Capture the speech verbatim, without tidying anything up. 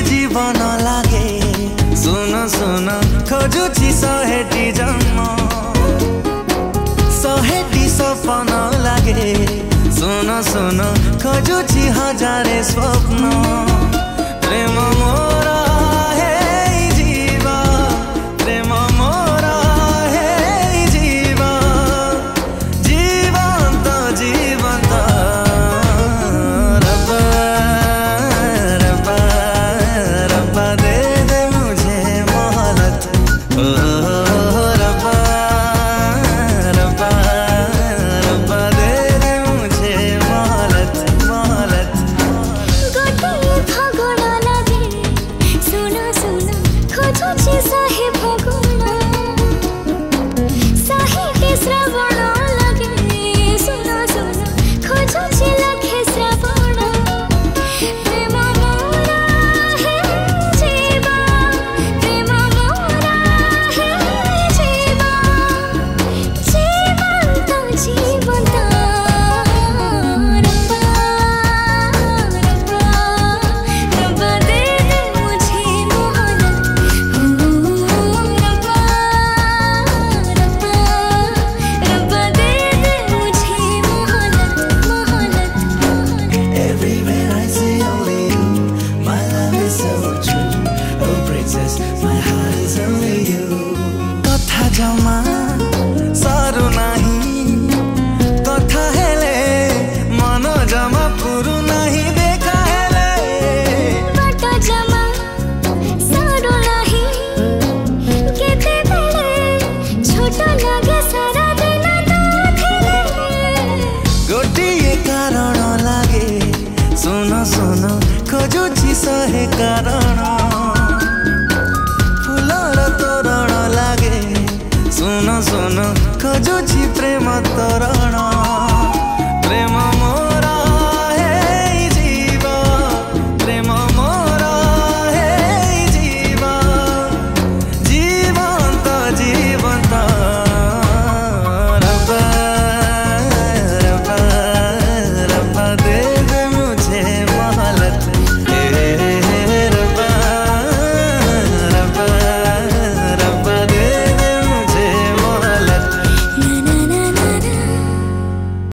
जीवन लागे सुन सुन खोजुची शहेटी जन्म शहेटी सपन लागे सुन सुन खोजुची हजारे स्वप्न प्रेम मोर हे जीवा प्रेम मोर हे जीवा जीवंत जीवंत रब्बा रब्बा रब्बा दे दे मुझे मोहलत ओ रब्बा रब्बा रब्बा दे दे मुझे मोहलत मोहलत गोटे फागुन लागे सुन सुन खोजुची साहे फागुन साहे श्रावण लागे सुन सुन खोजुची लाखे श्रावण प्रेम मोर हे जीवा प्रेम मोर हे जीवा जीवंत जीवंत रब्बा रब्बा रब्बा दे दे मुझे मोहलत रब्बा रब्बा रब्बा दे दे मुझे मोहलत मोहलत Everywhere I see only you, my love is so true. Oh princess, my heart is only you. कथा जमा सारू नाही कथा हेले मन जमा पुरु नाही देखा हेले बाट जमा सारो नाही केते बेले छोट लागे सारा दिन नथिले गोटिए कारण लागे सुन सुन खोजुची शहे कारण